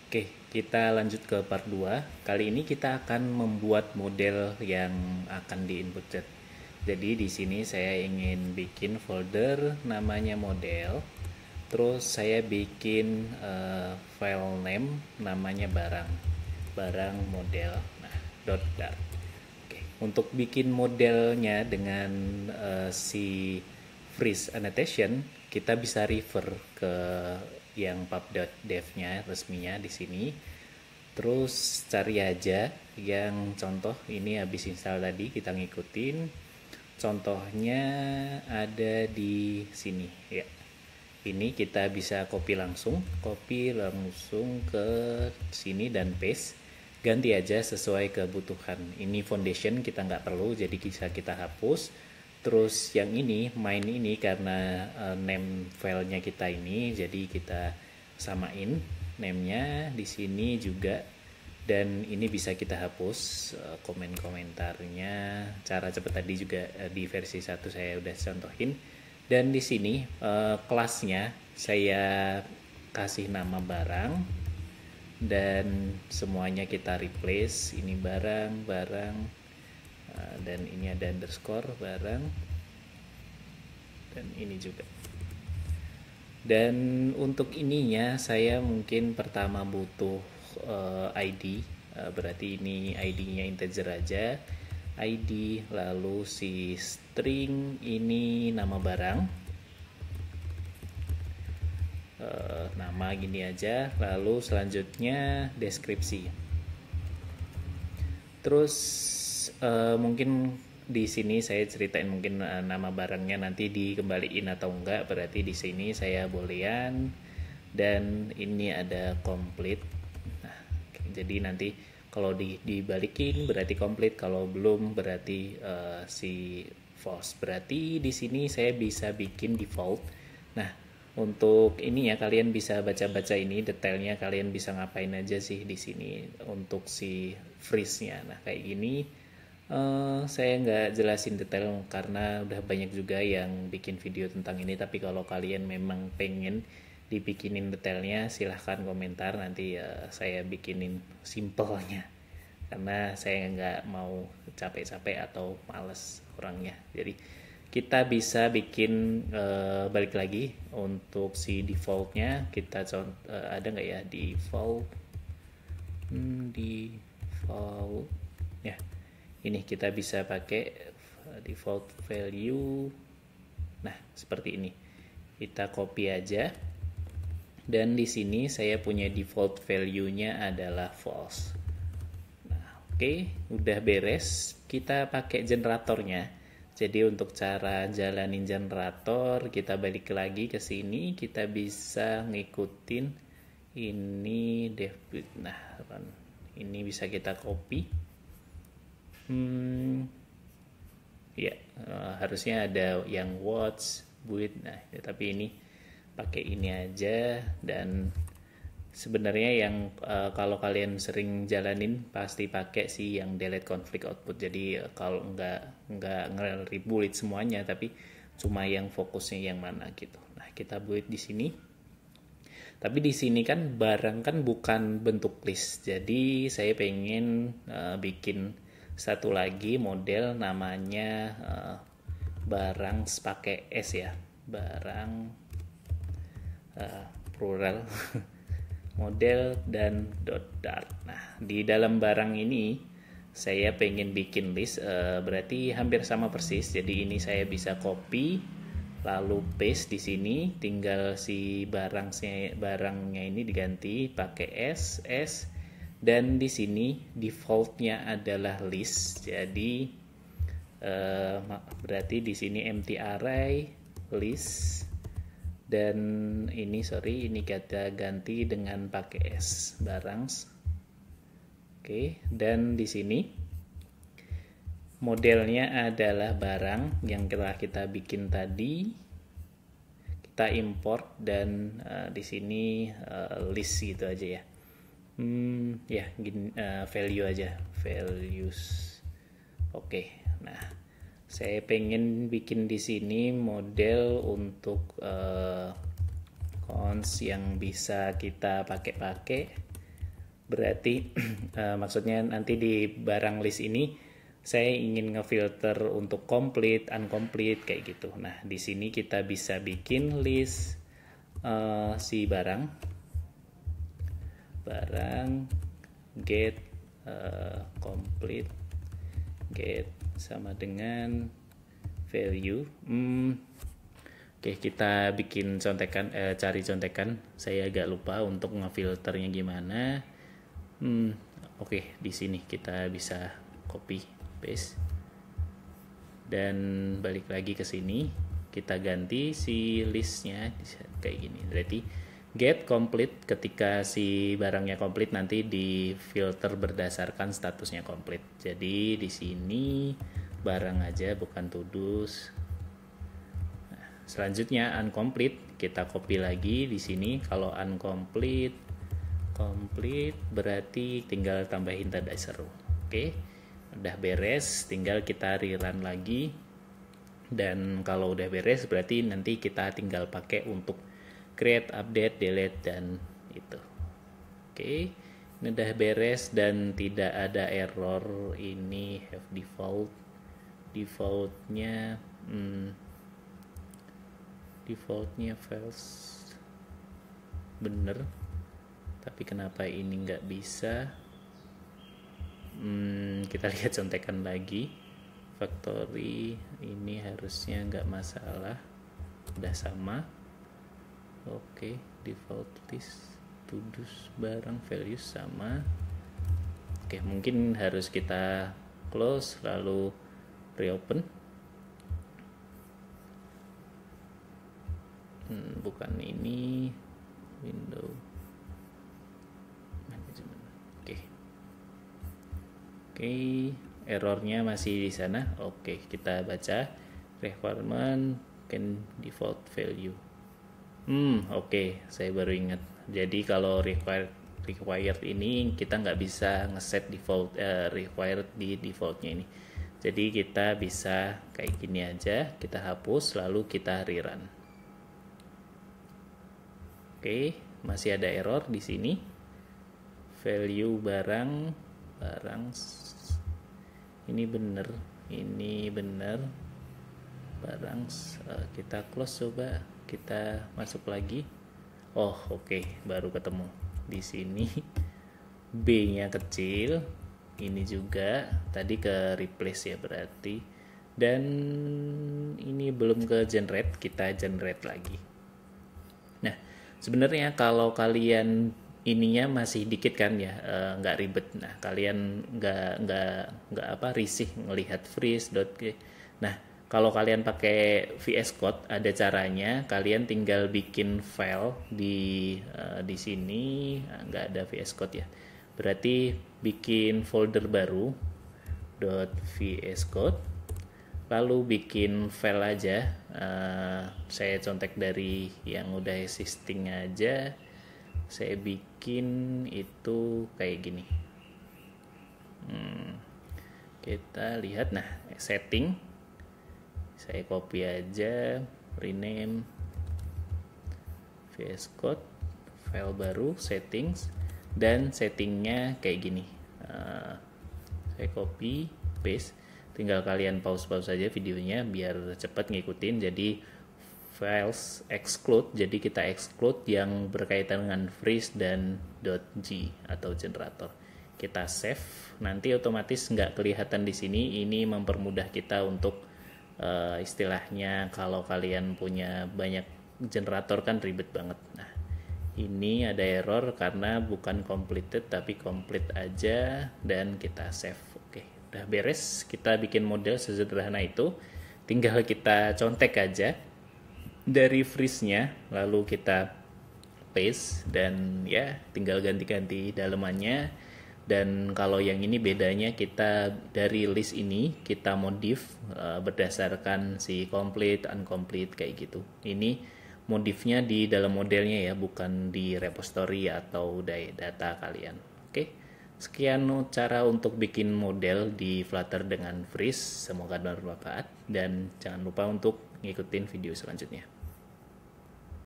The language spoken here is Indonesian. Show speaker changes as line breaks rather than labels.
Oke, kita lanjut ke part 2. Kali ini kita akan membuat model yang akan di-input. Jadi di sini saya ingin bikin folder namanya model. Terus saya bikin file name namanya barang. Barang model. Nah, .dart. Oke, untuk bikin modelnya dengan si freeze annotation, kita bisa refer ke yang pub.dev-nya resminya di sini. Terus cari aja yang contoh ini habis install tadi, kita ngikutin. Contohnya ada di sini ya. Ini kita bisa copy langsung ke sini dan paste. Ganti aja sesuai kebutuhan. Ini foundation kita nggak perlu, jadi bisa kita hapus. Terus yang ini main ini karena name filenya kita ini, jadi kita samain name-nya di sini juga. Dan ini bisa kita hapus komen-komentarnya. Cara cepet tadi juga di versi 1 saya udah contohin. Dan di sini kelasnya saya kasih nama barang dan semuanya kita replace. Ini barang dan ini ada underscore barang dan ini juga. Dan untuk ininya saya mungkin pertama butuh ID, berarti ini ID-nya integer aja. ID lalu si string ini nama barang, nama gini aja, lalu selanjutnya deskripsi. Terus mungkin di sini saya ceritain mungkin nama barangnya nanti dikembaliin atau enggak, berarti di sini saya boolean dan ini ada complete. Nah, jadi nanti kalau dibalikin berarti complete, kalau belum berarti si false. Berarti di sini saya bisa bikin default. Nah, untuk ini ya kalian bisa baca-baca ini detailnya, kalian bisa ngapain aja sih di sini untuk si freeze-nya. Nah, kayak gini saya nggak jelasin detail karena udah banyak juga yang bikin video tentang ini, tapi kalau kalian memang pengen dibikinin detailnya silahkan komentar, nanti saya bikinin simpelnya karena saya nggak mau capek-capek atau males orangnya. Jadi kita bisa bikin balik lagi untuk si defaultnya, kita ada nggak ya default default ya. Ini kita bisa pakai default value. Nah, seperti ini. Kita copy aja. Dan di sini saya punya default value-nya adalah false. Nah, oke, udah beres. Kita pakai generatornya. Jadi untuk cara jalanin generator, kita balik lagi ke sini, kita bisa ngikutin ini dev. Nah, ini bisa kita copy. Ya, harusnya ada yang watch, build. Nah, ya, tapi ini pakai ini aja. Dan sebenarnya yang kalau kalian sering jalanin pasti pakai sih yang delete conflict output. Jadi kalau nggak nge-rebuild semuanya, tapi cuma yang fokusnya yang mana gitu. Nah, kita build di sini. Tapi di sini kan barang kan bukan bentuk list. Jadi saya pengen bikin satu lagi model namanya barang pakai S ya, barang plural model dan .dart. Nah, di dalam barang ini saya pengen bikin list, berarti hampir sama persis. Jadi ini saya bisa copy lalu paste di sini, tinggal si barangnya ini diganti pakai S. Dan di sini defaultnya adalah list. Jadi berarti di sini empty array list. Dan ini ini kita ganti dengan pakai S barang. Oke, dan di sini modelnya adalah barang yang telah kita bikin tadi. Kita import dan di sini list gitu aja ya. Ya gini, value aja, values. Oke, nah saya pengen bikin di sini model untuk cons yang bisa kita pakai Berarti maksudnya nanti di barang list ini saya ingin ngefilter untuk complete, incomplete kayak gitu. Nah, di sini kita bisa bikin list si barang get complete get sama dengan value. Oke, kita bikin contekan, cari contekan. Saya agak lupa untuk ngefilternya gimana. Oke, di sini kita bisa copy paste dan balik lagi ke sini. Kita ganti si listnya kayak gini. Berarti get complete, ketika si barangnya complete nanti di filter berdasarkan statusnya complete. Jadi di sini barang aja, bukan tudus. Selanjutnya incomplete, kita copy lagi di sini. Kalau complete berarti tinggal tambahin tanda seru. Oke, udah beres, tinggal kita rerun lagi. Dan kalau udah beres berarti nanti kita tinggal pakai untuk create, update, delete dan itu. Oke, ini udah beres dan tidak ada error. Ini have defaultnya false, bener, tapi kenapa ini nggak bisa? Kita lihat contekan lagi. Factory ini harusnya nggak masalah, udah sama. Oke, default list tudus barang values sama. Oke, mungkin harus kita close lalu reopen. Bukan ini, window management. Oke, errornya masih di sana. Oke, kita baca requirement can default value. Oke, saya baru ingat. Jadi kalau required ini kita nggak bisa ngeset default required di defaultnya ini. Jadi kita bisa kayak gini aja, kita hapus lalu kita rerun. Oke, masih ada error di sini. Value barang ini bener barang. Kita close, coba kita masuk lagi. Oh, oke, baru ketemu di sini. B-nya kecil, ini juga tadi ke replace ya berarti, dan ini belum ke generate, kita generate lagi. Nah, sebenarnya kalau kalian ininya masih dikit kan ya, nggak ribet. Nah, kalian nggak risih ngelihat freeze.g. Nah, kalau kalian pakai VS Code ada caranya. Kalian tinggal bikin file di sini. Nggak ada VS Code ya. Berarti bikin folder baru .vs Code. Lalu bikin file aja. Saya contek dari yang udah existing aja. Saya bikin itu kayak gini. Kita lihat, nah, setting. Saya copy aja, rename VS Code, file baru, settings, dan settingnya kayak gini. Saya copy, paste. Tinggal kalian pause saja videonya biar cepat ngikutin. Jadi files exclude, jadi kita exclude yang berkaitan dengan freeze dan .g atau generator. Kita save, nanti otomatis nggak kelihatan di sini. Ini mempermudah kita untuk istilahnya kalau kalian punya banyak generator kan ribet banget. Nah, ini ada error karena bukan completed tapi complete aja, dan kita save. Oke, udah beres. Kita bikin model sesederhana itu. Tinggal kita contek aja dari freeze-nya, lalu kita paste, dan ya tinggal ganti-ganti dalemannya. Dan kalau yang ini bedanya, kita dari list ini kita modif berdasarkan si complete, incomplete kayak gitu. Ini modifnya di dalam modelnya ya, bukan di repository atau data kalian. Oke, sekian cara untuk bikin model di Flutter dengan freeze. Semoga bermanfaat dan jangan lupa untuk ngikutin video selanjutnya.